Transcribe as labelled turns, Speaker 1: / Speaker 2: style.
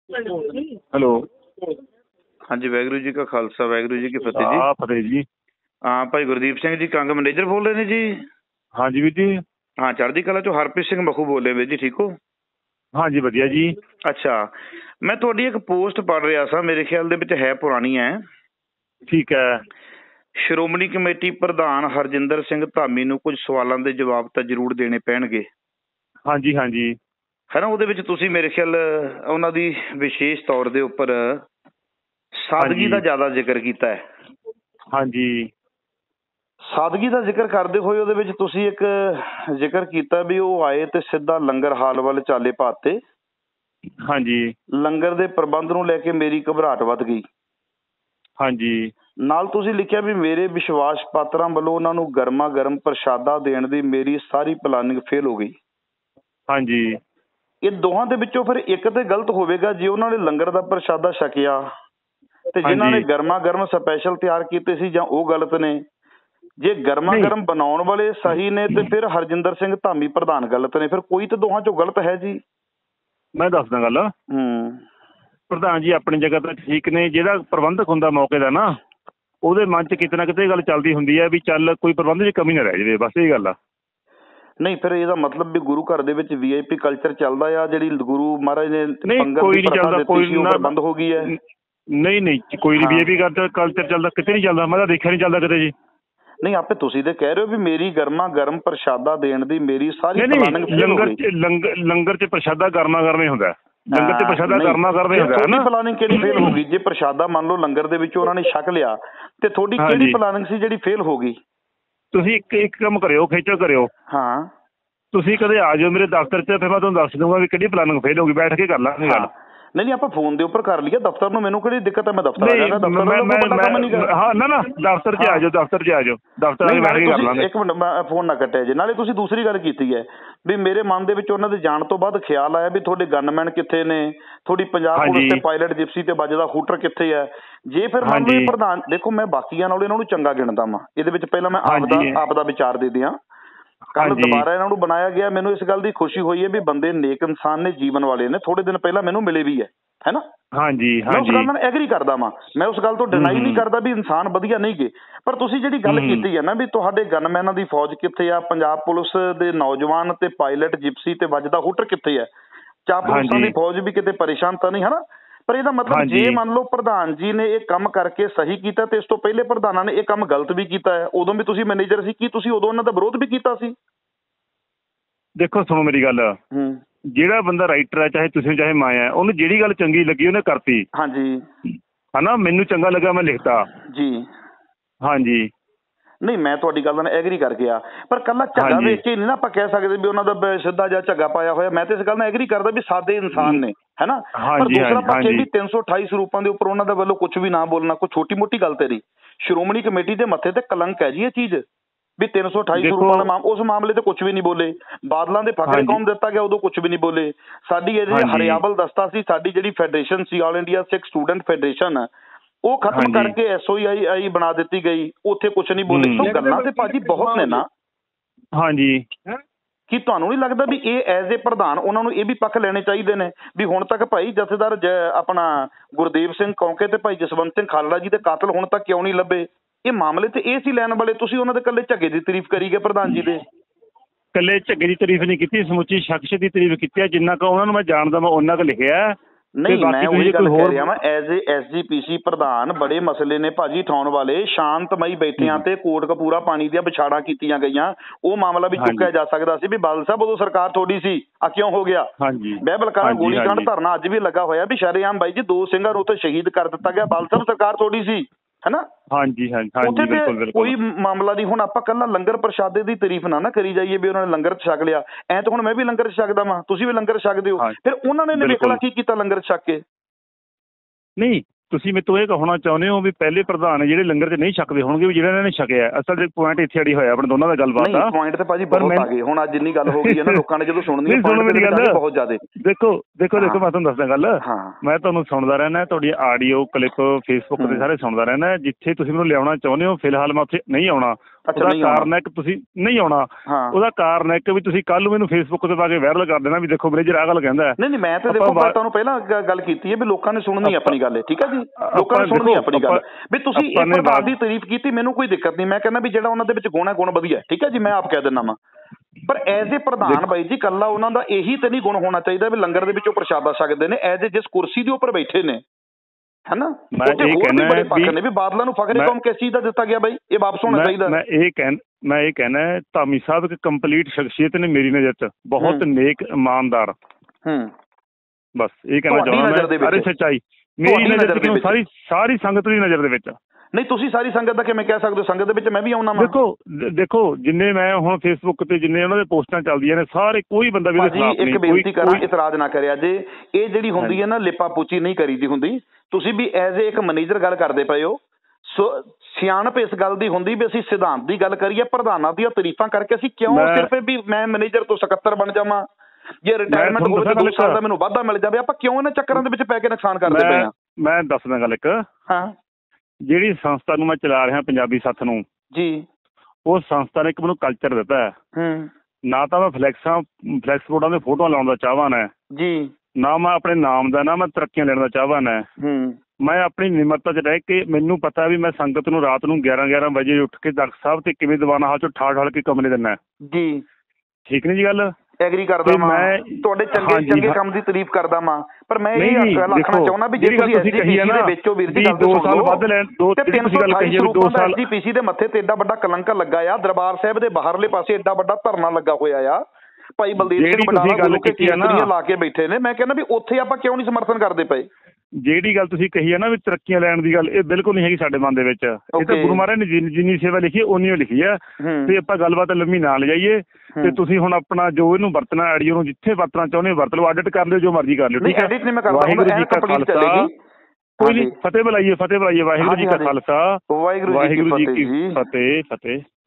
Speaker 1: Hello.
Speaker 2: हाँ जी, वाहगुरू जी का खालसा वाहगुरू जी की फतेह जी।
Speaker 1: फतेह जी।
Speaker 2: हाँ भाई गुरदीप सिंह जी कंग मैनेजर बोल रहे हैं जी।
Speaker 1: हाँ जी वीर जी।
Speaker 2: हाँ चढ़दी कला चो हरप्रीत सिंह मखू बोल रहे ਵੀਰ ਜੀ ਠੀਕ ਹੋ?
Speaker 1: हाँ जी वधिया जी।
Speaker 2: ਅੱਛਾ, ਮੈਂ ਤੁਹਾਡੀ ਇੱਕ ਪੋਸਟ ਪੜ੍ਹ ਰਿਹਾ ਸਾਂ, ਮੇਰੇ ਖਿਆਲ ਦੇ ਵਿੱਚ ਹੈ ਪੁਰਾਣੀ ਹੈ।
Speaker 1: ਠੀਕ ਹੈ।
Speaker 2: ਸ਼੍ਰੋਮਣੀ ਕਮੇਟੀ ਪ੍ਰਧਾਨ ਹਰਜਿੰਦਰ ਸਿੰਘ ਧਾਮੀ ਨੂੰ ਕੁਝ ਸਵਾਲਾਂ ਦੇ ਜਵਾਬ ਤਾਂ ਜ਼ਰੂਰ ਦੇਣੇ ਪੈਣਗੇ।
Speaker 1: ਹਾਂਜੀ ਹਾਂਜੀ।
Speaker 2: ਹੈ ਨਾ, ਉਹਦੇ ਵਿੱਚ ਤੁਸੀਂ ਮੇਰੇ ਖਿਆਲ ਉਹਨਾਂ ਦੀ ਵਿਸ਼ੇਸ਼ ਤੌਰ ਦੇ ਉੱਪਰ ਸਾਦਗੀ ਦਾ ਜ਼ਿਆਦਾ ਜ਼ਿਕਰ ਕੀਤਾ ਹੈ।
Speaker 1: ਹਾਂਜੀ।
Speaker 2: ਸਾਦਗੀ ਦਾ ਜ਼ਿਕਰ ਕਰਦੇ ਹੋਏ ਉਹਦੇ ਵਿੱਚ ਤੁਸੀਂ ਇੱਕ ਜ਼ਿਕਰ ਕੀਤਾ ਵੀ ਉਹ ਆਏ ਤੇ ਸਿੱਧਾ ਲੰਗਰ ਹਾਲ ਵੱਲ ਚਾਲੇ ਪਾਤੇ।
Speaker 1: ਹਾਂਜੀ
Speaker 2: ਲੰਗਰ ਦੇ ਪ੍ਰਬੰਧ ਨੂੰ ਲੈ ਕੇ ਮੇਰੀ ਘਬਰਾਹਟ ਵੱਧ ਗਈ।
Speaker 1: ਹਾਂਜੀ।
Speaker 2: ਨਾਲ ਤੁਸੀਂ ਲਿਖਿਆ ਵੀ ਮੇਰੇ ਵਿਸ਼ਵਾਸ ਪਾਤਰਾਂ ਵੱਲੋਂ ਉਹਨਾਂ ਨੂੰ ਗਰਮਾ ਗਰਮ ਪ੍ਰਸ਼ਾਦਾ ਦੇਣ ਦੀ ਮੇਰੀ ਸਾਰੀ ਪਲਾਨਿੰਗ ਫੇਲ ਹੋ ਗਈ।
Speaker 1: ਹਾਂਜੀ।
Speaker 2: ਇਹ ਦੋਹਾਂ ਦੇ ਵਿੱਚੋਂ ਫਿਰ ਇੱਕ ਤੇ ਗਲਤ ਹੋਵੇਗਾ ਜੇ ਉਹਨਾਂ ਨੇ ਲੰਗਰ ਦਾ ਪ੍ਰਸ਼ਾਦਾ ਛਕਿਆ ਤੇ ਜਿਨ੍ਹਾਂ ਨੇ ਗਰਮਾ ਗਰਮ ਸਪੈਸ਼ਲ ਤਿਆਰ ਕੀਤੇ ਸੀ ਜਾਂ ਉਹ ਗਲਤ ਨੇ। ਜੇ ਗਰਮਾ ਗਰਮ ਬਣਾਉਣ ਵਾਲੇ ਸਹੀ ਨੇ ਤੇ ਫਿਰ ਹਰਜਿੰਦਰ ਸਿੰਘ ਧਾਮੀ ਪ੍ਰਧਾਨ ਗਲਤ ਨੇ। ਫਿਰ ਕੋਈ ਤਾਂ ਦੋਹਾਂ ਚੋਂ ਗਲਤ ਹੈ ਜੀ।
Speaker 1: ਮੈਂ ਦੱਸਦਾ ਗੱਲ। ਪ੍ਰਧਾਨ ਜੀ ਆਪਣੀ ਜਗ੍ਹਾ ਤਾਂ ਠੀਕ ਨੇ। ਜਿਹੜਾ ਪ੍ਰਬੰਧਕ ਹੁੰਦਾ ਮੌਕੇ ਦਾ ਨਾ, ਉਹਦੇ ਮਨ 'ਚ ਕਿਤੇ ਨਾ ਕਿਤੇ ਗੱਲ ਚੱਲਦੀ ਹੁੰਦੀ ਹੈ ਵੀ ਚੱਲ ਕੋਈ ਪ੍ਰਬੰਧ ਦੀ ਕਮੀ ਨਾ ਰਹਿ ਜਾਵੇ, ਬਸ ਇਹ ਗੱਲ ਆ।
Speaker 2: ਨਹੀਂ ਫਿਰ ਇਹਦਾ ਮਤਲਬ ਵੀ ਗੁਰੂ ਘਰ ਦੇ ਵਿੱਚ VIP ਕਲਚਰ ਚੱਲਦਾ ਆ, ਜਿਹੜੀ ਗੁਰੂ ਮਹਾਰਾਜ ਨੇ
Speaker 1: ਕੋਈ ਨਹੀਂ ਚੱਲਦਾ, ਕੋਈ
Speaker 2: ਬੰਦ ਹੋ ਗਈ ਹੈ।
Speaker 1: ਨਹੀਂ ਨਹੀਂ ਕੋਈ ਨਹੀਂ VIP ਕਲਚਰ ਚੱਲਦਾ, ਕਿਤੇ ਨਹੀਂ ਚੱਲਦਾ। ਮੈਂ ਤਾਂ ਦੇਖਿਆ ਨਹੀਂ ਚੱਲਦਾ ਕਿਤੇ ਜੀ।
Speaker 2: ਨਹੀਂ ਆਪੇ ਤੁਸੀਂ ਤੇ ਕਹਿ ਰਹੇ ਹੋ ਵੀ ਮੇਰੀ ਗਰਮਾ ਗਰਮ ਪ੍ਰਸ਼ਾਦਾ ਦੇਣ ਦੀ ਮੇਰੀ ਸਾਰੀ
Speaker 1: ਲੰਗਰ 'ਚ ਪ੍ਰਸ਼ਾਦਾ ਗਰਮਾ ਗਰਮ ਹੀ ਹੁੰਦਾ। ਲੰਗਰ 'ਚ ਪ੍ਰਸ਼ਾਦਾ ਗਰਮਾ ਗਰਮ ਹੀ ਹੁੰਦਾ।
Speaker 2: ਤੁਹਾਡੀ ਪਲਾਨਿੰਗ ਕਿਹੜੀ ਫੇਲ ਹੋ ਗਈ? ਜੇ ਪ੍ਰਸ਼ਾਦਾ ਮੰਨ ਲਓ ਲੰਗਰ ਦੇ ਵਿੱਚ ਉਹਨਾਂ ਨੇ ਛਕ ਲਿਆ ਤੇ ਤੁਹਾਡੀ ਕਿਹੜੀ ਪਲਾਨਿੰਗ ਸੀ ਜਿਹੜੀ ਫੇਲ ਹੋ ਗਈ?
Speaker 1: ਤੁਸੀਂ ਇੱਕ ਕੰਮ ਕਰਿਓ, ਖੇਚਲ ਕਰਿਓ।
Speaker 2: ਹਾਂ
Speaker 1: ਤੁਸੀਂ ਕਦੇ ਆ ਜਾਓ ਮੇਰੇ ਦਫ਼ਤਰ 'ਚ, ਫਿਰ ਮੈਂ ਤੁਹਾਨੂੰ ਦੱਸ ਦੂੰਗਾ ਵੀ ਕਿਹੜੀ ਪਲਾਨਿੰਗ ਫੇਲ ਹੋ ਗਈ। ਬੈਠ ਕੇ ਕਰ ਲਾਂਗੇ ਗੱਲ।
Speaker 2: ਨਹੀਂ ਆਪਾਂ ਫੋਨ ਦੇ ਉੱਪਰ ਕਰ ਲਈਏ। ਦਫ਼ਤਰ ਨੂੰ ਮੈਨੂੰ ਕਿਹੜੀ ਦਿੱਕਤ ਹੈ? ਮੈਂ ਦਫ਼ਤਰ ਆ ਜਾਗਾ।
Speaker 1: ਹਾਂ ਨਾ ਦਫ਼ਤਰ 'ਚ ਆ ਜਾਓ, ਦਫ਼ਤਰ 'ਚ ਆ ਜਾਓ, ਦਫ਼ਤਰ ਬੈਠ ਕੇ ਕਰ ਲਾਂਗੇ।
Speaker 2: ਇੱਕ ਮਿੰਟ ਮੈਂ ਫੋਨ ਨਾ ਕੱਟਿਆ ਜੇ। ਨਾਲੇ ਤੁਸੀਂ ਦੂਸਰੀ ਗੱਲ ਕੀਤੀ ਹੈ ਵੀ ਮੇਰੇ ਮਨ ਦੇ ਵਿੱਚ ਉਹਨਾਂ ਦੇ ਜਾਣ ਤੋਂ ਬਾਅਦ ਖਿਆਲ ਆਇਆ ਵੀ ਤੁਹਾਡੇ ਗਨਮੈਨ ਕਿੱਥੇ ਨੇ, ਤੁਹਾਡੀ ਪੰਜਾਬ ਪੁਲਿਸ ਤੇ ਪਾਇਲਟ ਜਿਪਸੀ ਤੇ ਵੱਜਦਾ ਹੂਟਰ ਕਿੱਥੇ ਹੈ। ਜੇ ਫਿਰ ਮੰਨ ਲਓ ਇਹ ਪ੍ਰਧਾਨ, ਦੇਖੋ ਮੈਂ ਬਾਕੀਆਂ ਨਾਲੋਂ ਇਹਨਾਂ ਨੂੰ ਚੰਗਾ ਗਿਣਦਾ ਵਾਂ ਇਹਦੇ ਵਿੱਚ। ਪਹਿਲਾਂ ਮੈਂ ਆਪ ਦਾ ਵਿਚਾਰ ਦੇ ਦਿਆਂ। ਕੱਲ ਦੁਬਾਰਾ ਇਹਨਾਂ ਨੂੰ ਬਣਾਇਆ ਗਿਆ। ਮੈਨੂੰ ਇਸ ਗੱਲ ਦੀ ਖੁਸ਼ੀ ਹੋਈ ਹੈ ਵੀ ਬੰਦੇ ਨੇਕ ਇਨਸਾਨ ਨੇ, ਜੀਵਨ ਵਾਲੇ ਨੇ। ਥੋੜੇ ਦਿਨ ਪਹਿਲਾਂ ਮੈਨੂੰ ਮਿਲੇ ਵੀ ਹੈ ਨਾ।
Speaker 1: ਹਾਂਜੀ
Speaker 2: ਮੈਂ ਉਸ ਗੱਲ ਨਾਲ ਐਗਰੀ ਕਰਦਾ ਵਾਂ। ਮੈਂ ਉਸ ਗੱਲ ਤੋਂ ਡਿਨਾਈ ਨਹੀਂ ਕਰਦਾ ਵੀ ਇਨਸਾਨ ਵਧੀਆ ਨਹੀਂ ਗੇ। ਪਰ ਤੁਸੀਂ ਜਿਹੜੀ ਗੱਲ ਕੀਤੀ ਹੈ ਨਾ ਵੀ ਤੁਹਾਡੇ ਗਨਮੈਨਾਂ ਦੀ ਫੌਜ ਕਿੱਥੇ ਆ, ਪੰਜਾਬ ਪੁਲਿਸ ਦੇ ਨੌਜਵਾਨ ਤੇ ਪਾਇਲਟ ਜਿਪਸੀ ਤੇ ਵੱਜਦਾ ਹੂਟਰ ਕਿੱਥੇ ਹੈ, ਚਾਪਲੂਸਾਂ ਦੀ ਫੌਜ ਵੀ ਕਿਤੇ ਪਰੇਸ਼ਾਨ ਤਾਂ ਨਹੀਂ ਹੈ ਨਾ। ਪਰ ਇਹਦਾ ਮਤਲਬ ਜੇ ਮੰਨ ਲਓ ਪ੍ਰਧਾਨ ਜੀ ਨੇ ਇਹ ਕੰਮ ਕਰਕੇ ਸਹੀ ਕੀਤਾ ਤੇ ਇਸ ਤੋਂ ਪਹਿਲੇ ਪ੍ਰਧਾਨਾਂ ਨੇ ਇਹ ਕੰਮ ਗਲਤ ਵੀ ਕੀਤਾ ਹੈ, ਉਦੋਂ ਵੀ ਤੁਸੀਂ ਮੈਨੇਜਰ ਸੀ, ਕੀ ਤੁਸੀਂ ਉਦੋਂ ਉਹਨਾਂ ਦਾ ਵਿਰੋਧ ਵੀ ਕੀਤਾ ਸੀ?
Speaker 1: ਦੇਖੋ ਸੁਣੋ ਮੇਰੀ ਗੱਲ। ਜਿਹੜਾ ਬੰਦਾ ਰਾਈਟਰ ਹੈ, ਚਾਹੇ ਤੁਸੀਂ ਚਾਹੇ ਮੈਂ ਆ, ਉਹਨੂੰ ਜਿਹੜੀ ਗੱਲ ਚੰਗੀ ਲੱਗੀ ਉਹਨੇ ਕਰਤੀ।
Speaker 2: ਹਾਂਜੀ
Speaker 1: ਹਨਾ, ਮੈਨੂੰ ਚੰਗਾ ਲੱਗਾ ਮੈਂ ਲਿਖਤਾ ਜੀ। ਹਾਂਜੀ
Speaker 2: ਨਹੀਂ ਮੈਂ ਤੁਹਾਡੀ ਗੱਲ ਨਾਲ ਐਗਰੀ ਕਰ ਗਿਆ। ਪਰ ਕੱਲਾ ਝੱਗਾ ਵੇਖ ਕੇ ਨਹੀਂ ਨਾ ਆਪਾਂ ਕਹਿ ਸਕਦੇ ਵੀ ਉਹਨਾਂ ਦਾ ਸਿੱਧਾ ਜਿਹਾ ਝੱਗਾ ਪਾਇਆ ਹੋਇਆ। ਮੈਂ ਤੇ ਇਸ ਗੱਲ ਨਾਲ ਐਗਰੀ ਕਰਦਾ ਵੀ ਸਾਦੇ ਇਨਸਾਨ ਨੇ, ਹੈ ਨਾ। ਪਰ ਦੂਸਰਾ ਪੱਖ ਇਹ ਵੀ 328 ਸਰੂਪਾਂ ਦੇ ਉੱਪਰ ਉਹਨਾਂ ਦਾ ਵੱਲੋਂ ਕੁਝ ਵੀ ਨਾ ਬੋਲਣਾ ਕੋਈ ਛੋਟੀ ਮੋਟੀ ਗੱਲ ਤੇਰੀ। ਸ਼੍ਰੋਮਣੀ ਕਮੇਟੀ ਦੇ ਮੱਥੇ ਤੇ ਕਲੰਕ ਹੈ ਜੀ ਇਹ ਚੀਜ਼ ਵੀ 328 ਸਰੂਪਾਂ ਦਾ ਉਸ ਮਾਮਲੇ ਤੇ ਕੁਝ ਵੀ ਨਹੀਂ ਬੋਲੇ। ਬਾਦਲਾਂ ਦੇ ਫਖਰੇ ਕੌਮ ਦਿੱਤਾ ਗਿਆ ਉਦੋਂ ਕੁਝ ਵੀ ਨਹੀਂ ਬੋਲੇ। ਸਾਡੀ ਇਹ ਜਿਹੜੀ ਹਰਿਆਵਲ ਦਸਤਾ ਸੀ, ਸਾਡੀ ਜਿਹੜੀ ਫੈਡਰੇਸ਼ਨ ਸੀ, all India Sikh student federation, ਉਹ ਖਤਮ ਕਰਕੇ SOI ਬਣਾ ਦਿੱਤੀ ਗਈ। ਉੱਥੇ ਕੁਝ ਨਹੀਂ ਬੋਲੇ। ਸੋ ਗੱਲਾਂ ਤੇ ਭਾਜੀ ਬਹੁਤ ਨੇ ਨਾ।
Speaker 1: ਹਾਂਜੀ
Speaker 2: ਕੀ ਤੁਹਾਨੂੰ ਨਹੀਂ ਲੱਗਦਾ ਵੀ ਇਹ ਐਜ਼ ਏ ਪ੍ਰਧਾਨ ਉਹਨਾਂ ਨੂੰ ਇਹ ਵੀ ਪੱਖ ਲੈਣੇ ਚਾਹੀਦੇ ਨੇ ਵੀ ਹੁਣ ਤੱਕ ਭਾਈ ਜਥੇਦਾਰ ਆਪਣਾ ਗੁਰਦੇਵ ਸਿੰਘ ਕੌਂਕੇ ਤੇ ਭਾਈ ਜਸਵੰਤ ਸਿੰਘ ਖਾਲੜਾ ਜੀ ਦੇ ਕਾਤਲ ਹੁਣ ਤੱਕ ਕਿਉਂ ਨਹੀਂ ਲੱਭੇ? ਇਹ ਮਾਮਲੇ ਤੇ ਇਹ ਸੀ ਲੈਣ ਵਾਲੇ। ਤੁਸੀਂ ਉਹਨਾਂ ਦੇ ਇਕੱਲੇ ਝੱਗੇ ਦੀ ਤਾਰੀਫ ਕਰੀ ਗਏ ਪ੍ਰਧਾਨ ਜੀ ਦੇ।
Speaker 1: ਇਕੱਲੇ ਝੱਗੇ ਦੀ ਤਾਰੀਫ ਨਹੀਂ ਕੀਤੀ, ਸਮੁੱਚੀ ਸ਼ਖਸੀਅਤ ਦੀ ਤਾਰੀਫ ਕੀਤੀ ਹੈ। ਜਿੰਨਾ ਕੁ ਉਹਨਾਂ ਨੂੰ ਮੈਂ ਜਾਣਦਾ ਮੈਂ ਉਹਨਾਂ ਕੁ ਲਿਖਿਆ।
Speaker 2: ਨਹੀਂ ਮੈਂ ਉਹੀ ਗੱਲ ਕਹਿ ਰਿਹਾ ਵਾਂ, ਐਜ਼ ਏ SGPC ਪ੍ਰਧਾਨ ਬੜੇ ਮਸਲੇ ਨੇ ਭਾਜੀ ਉਠਾਉਣ ਵਾਲੇ। ਸ਼ਾਂਤਮਈ ਬੈਠਿਆਂ ਤੇ ਕੋਟਕਪੂਰਾ ਪਾਣੀ ਦੀਆਂ ਵਿਛਾੜਾਂ ਕੀਤੀਆਂ ਗਈਆਂ। ਉਹ ਮਾਮਲਾ ਵੀ ਚੁੱਕਿਆ ਜਾ ਸਕਦਾ ਸੀ ਵੀ ਬਾਦਲ ਸਾਹਿਬ ਉਦੋਂ ਸਰਕਾਰ ਤੁਹਾਡੀ ਸੀ, ਆ ਕਿਉਂ ਹੋ ਗਿਆ? ਬਹਿਬਲਕਾਰਾ ਗੋਲੀकांड ਧਰਨਾ ਅੱਜ ਵੀ ਲੱਗਾ ਹੋਇਆ ਵੀ ਸ਼ਰੇਆਮ ਬਾਈ ਜੀ 2 ਸਿੰਘਾਂ ਨੂੰ ਉੱਥੇ ਸ਼ਹੀਦ ਕਰ ਦਿੱਤਾ ਗਿਆ। ਬਾਦਲ ਸਾਹਿਬ ਸਰਕਾਰ ਤੁਹਾਡੀ ਸੀ, ਹੈ ਨਾ। ਉੱਥੇ ਤੇ ਕੋਈ ਮਾਮਲਾ ਨਹੀਂ। ਹੁਣ ਆਪਾਂ ਕੱਲਾ ਲੰਗਰ ਪ੍ਰਸ਼ਾਦੇ ਦੀ ਤਾਰੀਫ ਨਾ ਕਰੀ ਜਾਈਏ ਵੀ ਉਹਨਾਂ ਨੇ ਲੰਗਰ ਛਕ ਲਿਆ। ਐਂ ਤਾਂ ਹੁਣ ਮੈਂ ਵੀ ਲੰਗਰ ਛਕਦਾ ਵਾਂ, ਤੁਸੀਂ ਵੀ ਲੰਗਰ ਛਕਦੇ ਹੋ। ਫਿਰ ਉਹਨਾਂ ਨੇ ਵੇਖਲਾ ਕੀ ਕੀਤਾ ਲੰਗਰ ਛਕ ਕੇ? ਨਹੀਂ
Speaker 1: ਤੁਸੀਂ ਮੇਰੇ ਤੋਂ ਇਹ ਕਹਿਣਾ ਚਾਹੁੰਦੇ ਹੋ ਵੀ ਪਹਿਲੇ ਪ੍ਰਧਾਨ ਜਿਹੜੇ ਲੰਗਰ 'ਚ ਨਹੀਂ ਛਕਦੇ ਹੋਣਗੇ ਵੀ ਜਿਹੜਾ ਇਹਨਾਂ ਨੇ ਛਕਿਆ? ਅਸਲ ਦੇ ਪੁਆਇੰਟ ਇੱਥੇ ਅੜੀ ਹੋਇਆ ਆਪਣੇ ਦੋਨਾਂ ਦਾ ਗੱਲਬਾਤ ਦਾ।
Speaker 2: ਪੁਆਇੰਟ ਤੇ ਭਾਜੀ ਬਹੁਤ ਆ ਗਏ ਹੁਣ। ਅੱਜ ਇੰਨੀ ਗੱਲ ਹੋ ਗਈ ਹੈ ਨਾ, ਲੋਕਾਂ ਨੇ ਜਦੋਂ ਸੁਣਨੀ ਹੈ ਬਹੁਤ ਜ਼ਿਆਦਾ।
Speaker 1: ਦੇਖੋ ਮੈਂ ਤੁਹਾਨੂੰ ਦੱਸਦਾ ਗੱਲ। ਮੈਂ ਤੁਹਾਨੂੰ ਸੁਣਦਾ ਰਹਿਣਾ, ਤੁਹਾਡੀ ਆਡੀਓ ਕਲਿੱਪ ਫੇਸਬੁੱਕ ਤੇ ਸਾਰੇ ਸੁਣਦਾ ਰਹਿਣਾ। ਜਿੱਥੇ ਤੁਸੀਂ ਮੈਨੂੰ ਲਿਆਉਣਾ ਚਾਹੁੰਦੇ ਹੋ ਫਿਲਹਾਲ ਮੈਂ ਉੱਥੇ ਨਹੀਂ ਆਉਣਾ। ਉਹਦਾ ਕਾਰਨ ਹੈ ਕਿ ਤੁਸੀਂ ਨਹੀਂ ਆਉਣਾ। ਉਹਦਾ ਕਾਰਨ ਹੈ ਕਿ ਵੀ ਤੁਸੀਂ ਕੱਲ ਨੂੰ ਮੈਨੂੰ ਫੇਸਬੁੱਕ ਤੇ ਪਾ ਕੇ ਵਾਇਰਲ ਕਰ ਦੇਣਾ ਵੀ ਦੇਖੋ ਮੈਨੇਜਰ ਆਹ ਗੱਲ ਕਹਿੰਦਾ।
Speaker 2: ਨਹੀਂ ਮੈਂ ਤੇ ਦੇਖੋ ਤੁਹਾਨੂੰ ਪਹਿਲਾਂ ਗੱਲ ਕੀਤੀ ਹੈ ਵੀ ਲੋਕਾਂ ਨੇ ਸੁਣਨੀ ਆਪਣੀ ਗੱਲ ਹੈ, ਠੀਕ ਹੈ ਜੀ, ਲੋਕਾਂ ਨੇ ਸੁਣਨੀ ਆਪਣੀ ਗੱਲ ਵੀ ਤੁਸੀਂ ਇਹ ਪ੍ਰਧਾਨ ਦੀ ਤਾਰੀਫ ਕੀਤੀ, ਮੈਨੂੰ ਕੋਈ ਦਿੱਕਤ ਨਹੀਂ, ਮੈਂ ਕਹਿੰਦਾ ਵੀ ਜਿਹੜਾ ਉਹਨਾਂ ਦੇ ਵਿੱਚ ਗੁਣ ਹੈ ਗੁਣ ਵਧੀਆ, ਠੀਕ ਹੈ ਜੀ, ਮੈਂ ਆਪ ਕਹਿ ਦਿੰਦਾ ਵਾ। ਪਰ ਐਜ਼ ਏ ਪ੍ਰਧਾਨ ਬਾਈ ਜੀ ਕੱਲਾ ਉਹਨਾਂ ਦਾ ਇਹੀ ਤੇ ਨਹੀਂ ਗੁਣ ਹੋਣਾ ਚਾਹੀਦਾ ਵੀ ਲੰਗਰ ਦੇ ਵਿੱਚੋਂ ਪ੍ਰਸ਼ਾਦਾ ਛਕਦੇ ਨੇ, ਐਜ਼ ਏ ਜਿਸ ਕੁਰਸੀ ਦੇ ਉੱਪਰ ਬੈਠੇ ਨੇ, ਹੈਨਾ, ਉੱਥੇ ਹੋਰ ਵੀ ਬੜੇ ਪੱਖ ਨੇ ਵੀ ਬਾਦਲਾਂ ਨੂੰ ਫਖਰੇ ਕੌਮ ਕਿਸ ਚੀਜ਼ ਦਾ ਦਿੱਤਾ ਗਿਆ ਬਾਈ, ਇਹ ਵਾਪਸ ਹੋਣਾ ਚਾਹੀਦਾ।
Speaker 1: ਮੈਂ ਇਹ ਕਹਿਣਾ ਧਾਮੀ ਸਾਹਿਬ ਇੱਕ ਕੰਪਲੀਟ ਸ਼ਖਸੀਅਤ ਨੇ ਮੇਰੀ ਨਜ਼ਰ 'ਚ, ਬਹੁਤ ਨੇਕ ਇਮਾਨਦਾਰ, ਬਸ ਇਹ ਕਹਿਣਾ ਚਾਹੁੰਦਾ ਮੈਂ, ਸਾਰੀ ਸੱਚਾਈ ਮੇਰੀ ਨਜ਼ਰ 'ਚ, ਸਾਰੀ ਸੰਗਤ ਦੀ ਨਜ਼ਰ ਦੇ ਵਿੱਚ।
Speaker 2: ਨਹੀਂ ਤੁਸੀਂ ਸਾਰੀ ਸੰਗਤ ਦਾ ਕਿਵੇਂ ਕਹਿ ਸਕਦੇ ਹੋ, ਸੰਗਤ ਦੇ ਵਿੱਚ ਮੈਂ ਵੀ ਆਉਣਾ ਵਾ।
Speaker 1: ਦੇਖੋ ਜਿੰਨੇ ਮੈਂ ਹੁਣ ਫੇਸਬੁੱਕ ਤੇ ਜਿੰਨੇ ਉਹਨਾਂ ਦੇ ਪੋਸਟਾਂ ਚੱਲਦੀਆਂ ਨੇ ਸਾਰੇ, ਕੋਈ ਬੰਦਾ ਵੀ
Speaker 2: ਇੱਕ ਬੇਨਤੀ ਕਰਾਂ, ਇਤਰਾਜ਼ ਨਾ ਕਰਿਆ ਜੇ, ਇਹ ਜਿਹੜੀ ਹੁੰਦੀ ਹੈ ਨਾ ਲਿਪਾ ਪੋਚੀ ਨਹੀਂ ਕਰੀਦੀ ਹੁੰਦੀ, ਤੁਸੀਂ ਵੀ ਐਜ਼ ਏ ਇੱਕ ਮੈਨੇਜਰ ਗੱਲ ਕਰਦੇ ਪਏ ਹੋ, ਸੋ ਸਿਆਣਪ ਇਸ ਗੱਲ ਦੀ ਹੁੰਦੀ ਵੀ ਅਸੀਂ ਸਿਧਾਂਤ ਦੀ ਗੱਲ ਕਰੀਏ, ਪ੍ਰਧਾਨਾਂ ਦੀਆਂ ਤਾਰੀਫਾਂ ਕਰਕੇ ਅਸੀਂ ਕਿਉਂ ਸਿਰਫ ਵੀ ਮੈਂ ਮੈਨੇਜਰ ਤੋਂ ਸਕੱਤਰ ਬਣ ਜਾਵਾਂ, ਜੇ ਰਿਟਾਇਰਮੈਂਟ ਹੋਵੇ ਤਾਂ 2 ਸਾਲ ਦਾ ਮੈਨੂੰ ਵਾਧਾ ਮਿਲ ਜਾਵੇ, ਆਪਾਂ ਕਿਉਂ ਇਹਨਾਂ ਚੱਕਰਾਂ ਦੇ ਵਿੱਚ ਪੈ ਕੇ ਨੁਕਸਾਨ ਕਰਦੇ ਪਏ ਹਾਂ।
Speaker 1: ਮੈਂ ਦੱਸਦਾ ਗੱਲ ਇੱਕ, ਜਿਹੜੀ ਸੰਸਥਾ ਨੂੰ ਮੈਂ ਚਲਾ ਰਿਹਾ ਪੰਜਾਬੀ ਸੱਥ ਨੂੰ
Speaker 2: ਜੀ,
Speaker 1: ਉਸ ਸੰਸਥਾ ਨੇ ਇੱਕ ਮੈਨੂੰ ਕਲਚਰ ਦਿੱਤਾ ਹੈ। ਨਾ ਤਾਂ ਮੈਂ ਫਲੈਕਸ ਬੋਰਡਾਂ ਦੇ ਫੋਟੋਆਂ ਲਾਉਣ ਦਾ ਚਾਹਵਾਨ ਹੈ ਜੀ, ਨਾ ਮੈਂ ਆਪਣੇ ਨਾਮ ਦਾ, ਨਾ ਮੈਂ ਤਰੱਕੀਆਂ ਲੈਣ ਦਾ ਚਾਹਵਾਨ ਹੈ। ਮੈਂ ਆਪਣੀ ਨਿਮਰਤਾ 'ਚ ਰਹਿ ਕੇ, ਮੈਨੂੰ ਪਤਾ ਵੀ ਮੈਂ ਸੰਗਤ ਨੂੰ ਰਾਤ ਨੂੰ 11 ਵਜੇ ਉੱਠ ਕੇ ਤਖਤ ਸਾਹਿਬ ਤੇ ਕਿਵੇਂ ਦੀਵਾਨਾ ਹਾਲ 'ਚੋਂ ਠਾਲ ਕੇ ਕਮਰੇ ਦਿੰਦਾ ਜੀ, ਠੀਕ ਨੀ ਜੀ ਗੱਲ।
Speaker 2: ਐਗਰੀ ਕਰਦਾ ਮੈਂ ਤੁਹਾਡੇ ਚੰਗੇ ਕੰਮ ਦੀ ਤਾਰੀਫ ਕਰਦਾ ਵਾਂ, ਪਰ ਮੈਂ ਇਹ ਆਖਣਾ ਚਾਹੁੰਦਾ ਵੀ ਜੇ ਤੁਸੀਂ ਕਹੀ ਹੈ ਨਾ ਵਿੱਚੋਂ ਵੀਰ ਜੀ 2 ਸਾਲ ਵੱਧ ਲੈਣ, 2 ਸਾਲ ਐਸਜੀਪੀਸੀ ਦੇ ਮੱਥੇ ਤੇ ਏਡਾ ਵੱਡਾ ਕਲੰਕ ਲੱਗਾ ਆ, ਦਰਬਾਰ ਸਾਹਿਬ ਦੇ ਬਾਹਰਲੇ ਪਾਸੇ ਏਡਾ ਵੱਡਾ ਧਰਨਾ ਲੱਗਾ ਹੋਇਆ ਆ, ਭਾਈ ਬਲਦੇਵ ਸਿੰਘ ਬਟਾਲਾ ਗੱਲ ਲਾ ਕੇ ਬੈਠੇ ਨੇ, ਮੈਂ ਕਹਿੰਦਾ ਵੀ ਉੱਥੇ ਆਪਾਂ ਕਿਉਂ ਨਹੀਂ ਸਮਰਥਨ ਕਰਦੇ ਪਏ।
Speaker 1: ਜਿਹੜੀ ਗੱਲ ਤੁਸੀਂ ਕਹੀ ਹੈ ਨਾ ਵੀ ਤਰੱਕੀਆਂ ਲੈਣ ਦੀ ਗੱਲ, ਇਹ ਬਿਲਕੁਲ ਨਹੀਂ ਹੈਗੀ ਸਾਡੇ ਮਨ ਦੇ ਵਿੱਚ। ਇਹ ਤਾਂ ਗੁਰੂ ਮਹਾਰਾਜ ਨੇ ਜਿੰਨੀ ਸੇਵਾ ਲਿਖੀ ਓਨੀ ਲਿਖੀ ਆ, ਤੇ ਆਪਾਂ ਗੱਲਬਾਤ ਲੰਮੀ ਨਾ ਲਿਜਾਈਏ। ਤੇ ਤੁਸੀਂ ਹੁਣ ਆਪਣਾ ਜੋ ਇਹਨੂੰ ਵਰਤਣਾ, ਆਡੀਓ ਨੂੰ ਜਿੱਥੇ ਵਰਤਣਾ ਚਾਹੁੰਦੇ ਵਰਤ ਲਓ, ਐਡਿਟ ਕਰ ਲਿਓ, ਜੋ ਮਰਜ਼ੀ ਕਰ ਲਿਓ, ਠੀਕ ਹੈ। ਵਾਹਿਗੁਰੂ ਜੀ ਕਾ ਖਾਲਸਾ, ਕੋਈ ਨਹੀਂ, ਫਤਿਹ ਬੁਲਾਈਏ, ਵਾਹਿਗੁਰੂ ਜੀ ਕਾ ਖਾਲਸਾ, ਵਾਹਿਗੁਰੂ ਜੀ ਕੀ ਫਤਿਹ।